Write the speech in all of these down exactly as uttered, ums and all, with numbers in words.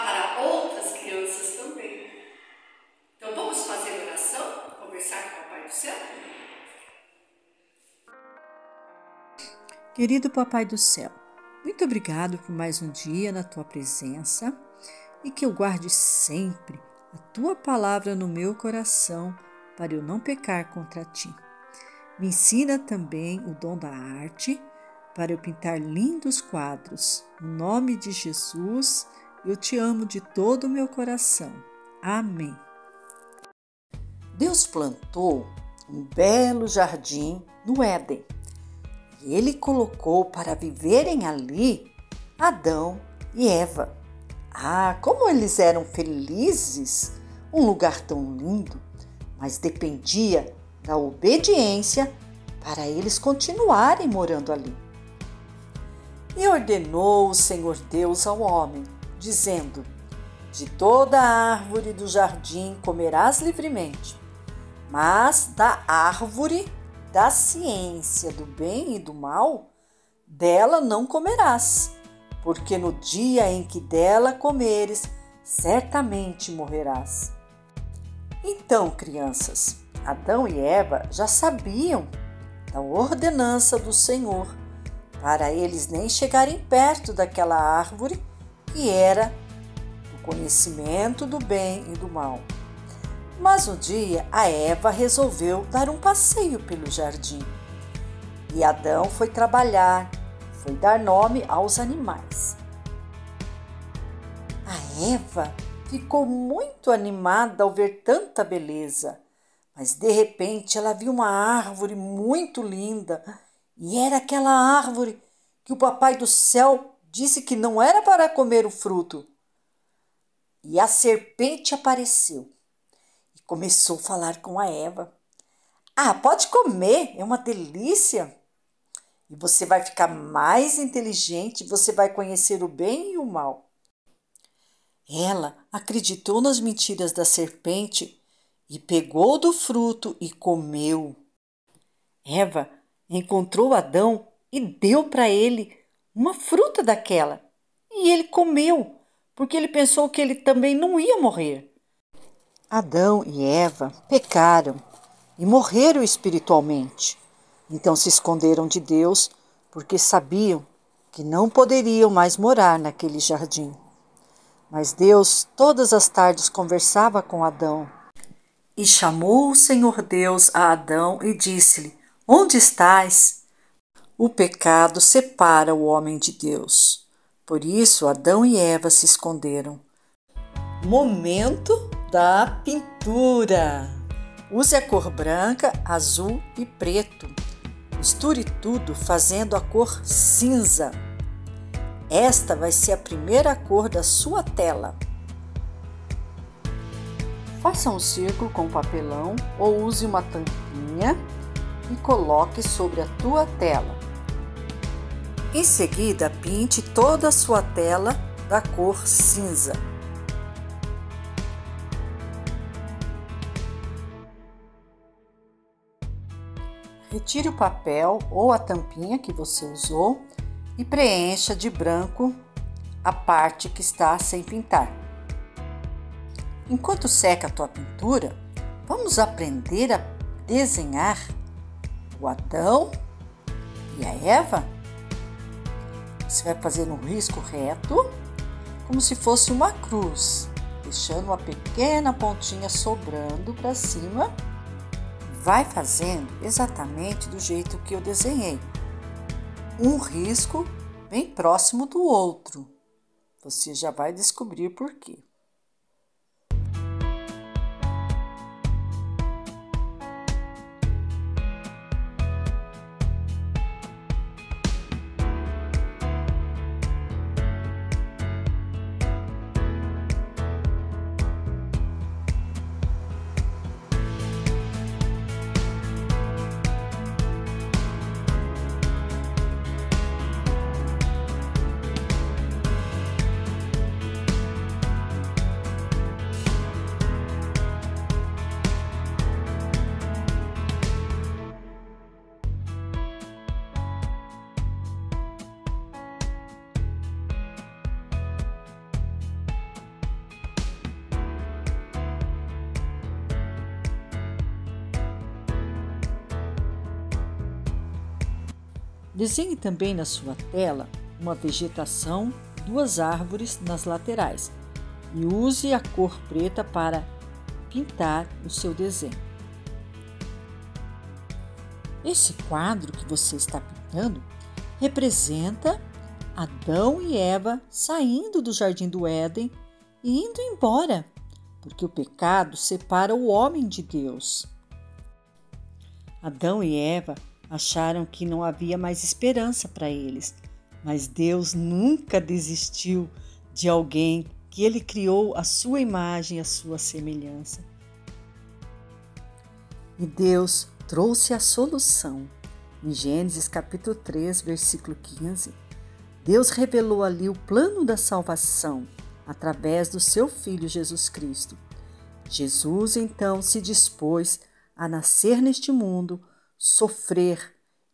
para outras crianças também. Então vamos fazer oração, conversar com o Papai do Céu? Querido Papai do Céu, muito obrigado por mais um dia na Tua presença e que eu guarde sempre a Tua palavra no meu coração para eu não pecar contra Ti. Me ensina também o dom da arte para eu pintar lindos quadros. No nome de Jesus, eu Te amo de todo o meu coração. Amém. Deus plantou um belo jardim no Éden. E Ele colocou para viverem ali Adão e Eva. Ah, como eles eram felizes! Um lugar tão lindo, mas dependia da obediência para eles continuarem morando ali. E ordenou o Senhor Deus ao homem, dizendo: de toda árvore do jardim comerás livremente, mas da árvore da ciência do bem e do mal, dela não comerás, porque no dia em que dela comeres, certamente morrerás. Então, crianças, Adão e Eva já sabiam da ordenança do Senhor para eles nem chegarem perto daquela árvore que era o conhecimento do bem e do mal. Mas um dia a Eva resolveu dar um passeio pelo jardim e Adão foi trabalhar, foi dar nome aos animais. A Eva ficou muito animada ao ver tanta beleza, mas de repente ela viu uma árvore muito linda e era aquela árvore que o Papai do Céu disse que não era para comer o fruto. E a serpente apareceu e começou a falar com a Eva. Ah, pode comer, é uma delícia. E você vai ficar mais inteligente, você vai conhecer o bem e o mal. Ela acreditou nas mentiras da serpente e pegou do fruto e comeu. Eva encontrou Adão e deu para ele uma fruta daquela. E ele comeu, porque ele pensou que ele também não ia morrer. Adão e Eva pecaram e morreram espiritualmente. Então se esconderam de Deus, porque sabiam que não poderiam mais morar naquele jardim. Mas Deus todas as tardes conversava com Adão. E chamou o Senhor Deus a Adão e disse-lhe: onde estás? O pecado separa o homem de Deus. Por isso Adão e Eva se esconderam. Momento da pintura. Use a cor branca, azul e preto. Misture tudo fazendo a cor cinza. Esta vai ser a primeira cor da sua tela. Faça um círculo com papelão ou use uma tampinha e coloque sobre a tua tela. Em seguida, pinte toda a sua tela da cor cinza. Retire o papel ou a tampinha que você usou e preencha de branco a parte que está sem pintar. Enquanto seca a tua pintura, vamos aprender a desenhar o Adão e a Eva. Você vai fazer um risco reto, como se fosse uma cruz, deixando uma pequena pontinha sobrando para cima. Vai fazendo exatamente do jeito que eu desenhei. Um risco bem próximo do outro. Você já vai descobrir por quê. Desenhe também na sua tela uma vegetação, duas árvores nas laterais e use a cor preta para pintar o seu desenho. Esse quadro que você está pintando representa Adão e Eva saindo do jardim do Éden e indo embora, porque o pecado separa o homem de Deus. Adão e Eva acharam que não havia mais esperança para eles, mas Deus nunca desistiu de alguém que Ele criou à sua imagem e à sua semelhança. E Deus trouxe a solução. Em Gênesis capítulo três, versículo quinze, Deus revelou ali o plano da salvação através do seu Filho Jesus Cristo. Jesus então se dispôs a nascer neste mundo, sofrer.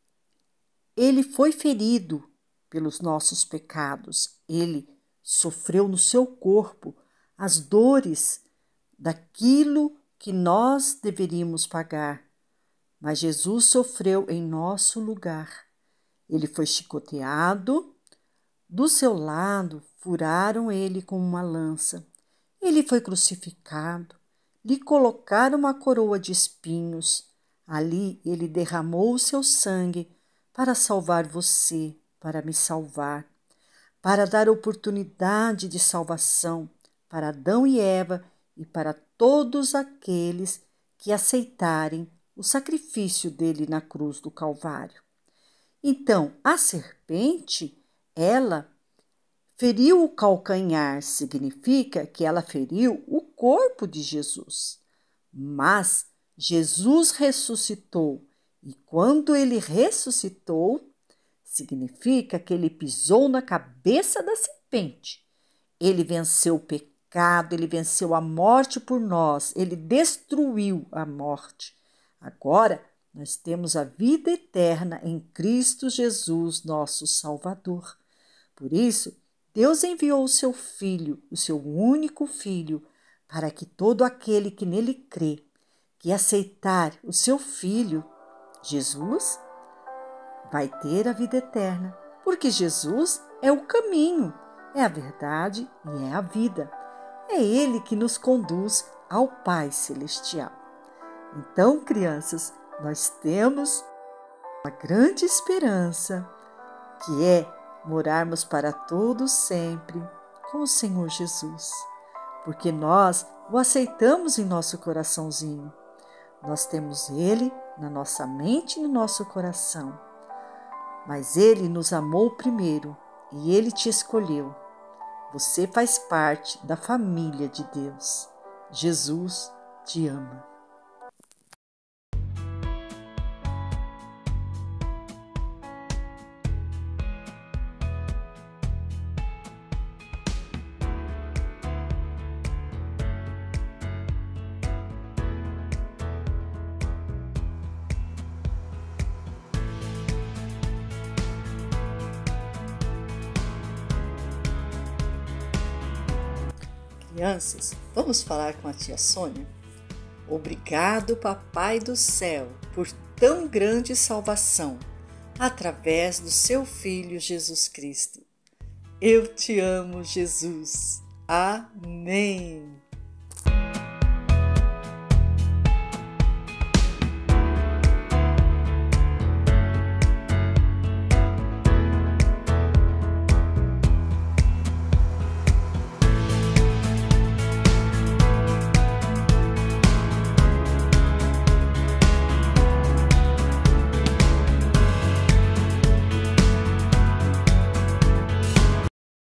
Ele foi ferido pelos nossos pecados. Ele sofreu no seu corpo as dores daquilo que nós deveríamos pagar. Mas Jesus sofreu em nosso lugar. Ele foi chicoteado, do seu lado furaram ele com uma lança. Ele foi crucificado, lhe colocaram uma coroa de espinhos. Ali ele derramou o seu sangue para salvar você, para me salvar, para dar oportunidade de salvação para Adão e Eva e para todos aqueles que aceitarem o sacrifício dele na cruz do Calvário. Então, a serpente, ela feriu o calcanhar, significa que ela feriu o corpo de Jesus. Mas Jesus ressuscitou, e quando ele ressuscitou, significa que ele pisou na cabeça da serpente. Ele venceu o pecado, ele venceu a morte por nós, ele destruiu a morte. Agora, nós temos a vida eterna em Cristo Jesus, nosso Salvador. Por isso, Deus enviou o seu Filho, o seu único Filho, para que todo aquele que nele crê, que aceitar o seu Filho, Jesus, vai ter a vida eterna, porque Jesus é o caminho, é a verdade e é a vida. É Ele que nos conduz ao Pai Celestial. Então, crianças, nós temos uma grande esperança, que é morarmos para todos sempre com o Senhor Jesus, porque nós o aceitamos em nosso coraçãozinho. Nós temos Ele na nossa mente e no nosso coração, mas Ele nos amou primeiro e Ele te escolheu. Você faz parte da família de Deus. Jesus te ama. Crianças, vamos falar com a tia Sônia? Obrigado, Papai do Céu, por tão grande salvação, através do seu Filho Jesus Cristo. Eu te amo, Jesus. Amém.